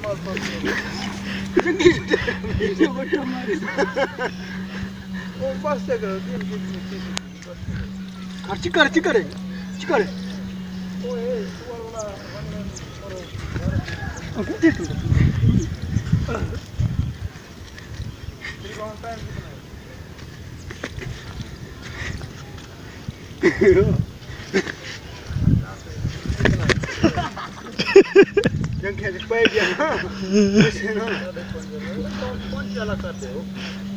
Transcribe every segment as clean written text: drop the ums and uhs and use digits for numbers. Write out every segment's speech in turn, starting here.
चिकर yang kayak supaya dia कौन चला करते हो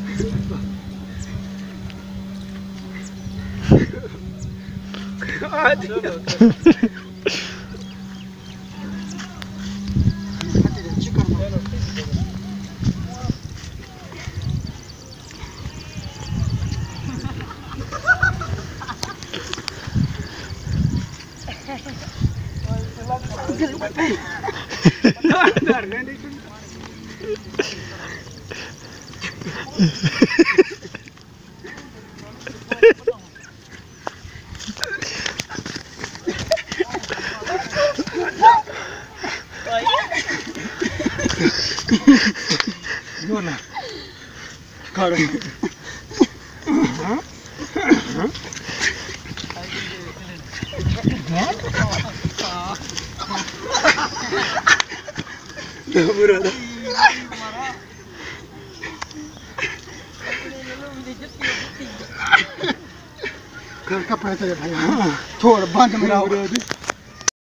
Gimana? Sekarang. Berada. Kau apa itu ya? Thor band merah.